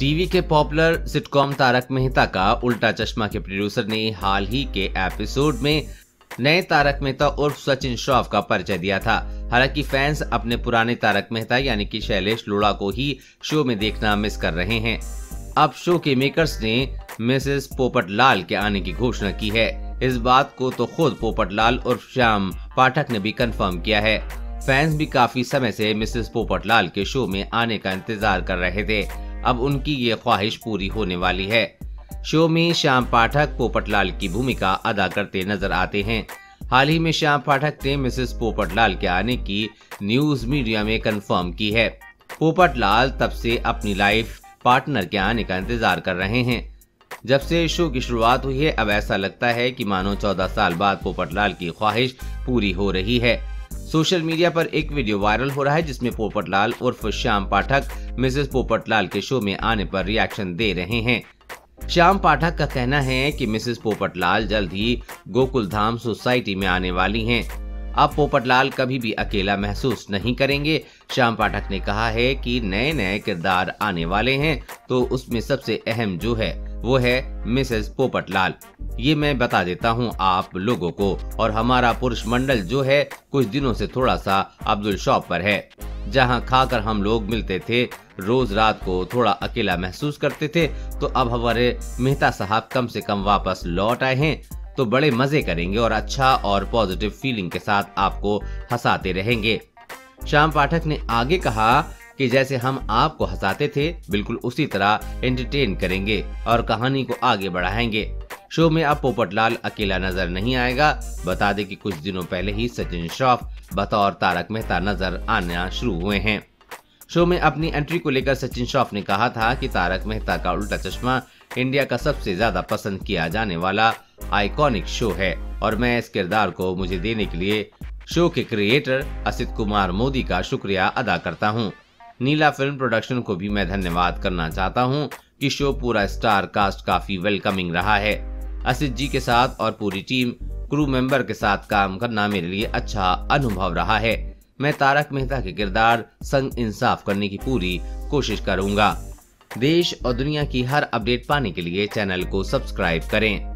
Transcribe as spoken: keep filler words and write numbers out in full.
TV के popular sitcom Tarak Mehta का उल्टा चश्मा के प्रोड्यूसर ने हाल ही के एपिसोड में नए तारक मेहता उर्फ सचिन श्रॉफ का परिचय दिया था। हालांकि फैंस अपने पुराने तारक मेहता यानी कि शैलेश लोढ़ा को ही शो में देखना मिस कर रहे हैं। अब शो के मेकर्स ने मिसेस पोपटलाल के आने की घोषणा की है। इस बात को तो खुद पोपटलाल उर्फ श्याम पाठक ने भी कंफर्म किया है। फैंस भी काफी समय से मिसेस पोपटलाल के शो में आने का इंतजार कर रहे थे। अब उनकी ये ख्वाहिश पूरी होने वाली है। शो में श्याम पाठक पोपटलाल की भूमिका अदा करते नजर आते हैं। हाल ही में श्याम पाठक ने मिसेस पोपटलाल के आने की न्यूज मीडिया में कंफर्म की है। पोपटलाल तब से अपनी लाइफ पार्टनर के आने का इंतजार कर रहे हैं। जब से शो की शुरुआत हुई है, अब ऐसा लगता है कि मानो चौदह साल बाद पोपटलाल की ख्वाहिश पूरी हो रही है। सोशल मीडिया पर एक वीडियो वायरल हो रहा है जिसमें पोपटलाल उर्फ श्याम पाठक मिसेस पोपटलाल के शो में आने पर रिएक्शन दे रहे हैं। श्याम पाठक का कहना है कि मिसेस पोपटलाल जल्द ही गोकुल धाम सोसाइटी में आने वाली हैं। अब पोपटलाल कभी भी अकेला महसूस नहीं करेंगे। श्याम पाठक ने कहा है कि नए नए किरदार आने वाले हैं, तो उसमें सबसे अहम जो है वो है मिसेस पोपटलाल। ये मैं बता देता हूँ आप लोगों को। और हमारा पुरुष मंडल जो है कुछ दिनों से थोड़ा सा अब्दुल शॉप पर है। जहाँ खाकर हम लोग मिलते थे, रोज रात को थोड़ा अकेला महसूस करते थे, तो अब हमारे मेहता साहब कम से कम वापस लौट आए हैं, तो बड़े मजे करेंगे और अच्छा और पॉजिटिव फीलिंग के साथ आपको हंसाते रहेंगे। श्याम पाठक ने आगे कहा कि जैसे हम आपको हंसाते थे, बिल्कुल उसी तरह एंटरटेन करेंगे और कहानी को आगे बढ़ाएंगे। शो में अब पोपटलाल अकेला नजर नहीं आएगा। बता दें कि कुछ दिनों पहले ही सचिन श्रॉफ बतौर तारक मेहता नजर आना शुरू हुए हैं। शो में अपनी एंट्री को लेकर सचिन श्रॉफ ने कहा था कि तारक मेहता का उल्टा चश्मा इंडिया का सबसे ज्यादा पसंद किया जाने वाला आइकॉनिक शो है और मैं इस किरदार को मुझे देने के लिए शो के क्रिएटर असित कुमार मोदी का शुक्रिया अदा करता हूँ। नीला फिल्म प्रोडक्शन को भी मैं धन्यवाद करना चाहता हूँ कि शो पूरा स्टार कास्ट काफी वेलकमिंग रहा है। असित जी के साथ और पूरी टीम क्रू मेंबर के साथ काम करना मेरे लिए अच्छा अनुभव रहा है। मैं तारक मेहता के किरदार संग इंसाफ करने की पूरी कोशिश करूंगा। देश और दुनिया की हर अपडेट पाने के लिए चैनल को सब्सक्राइब करें।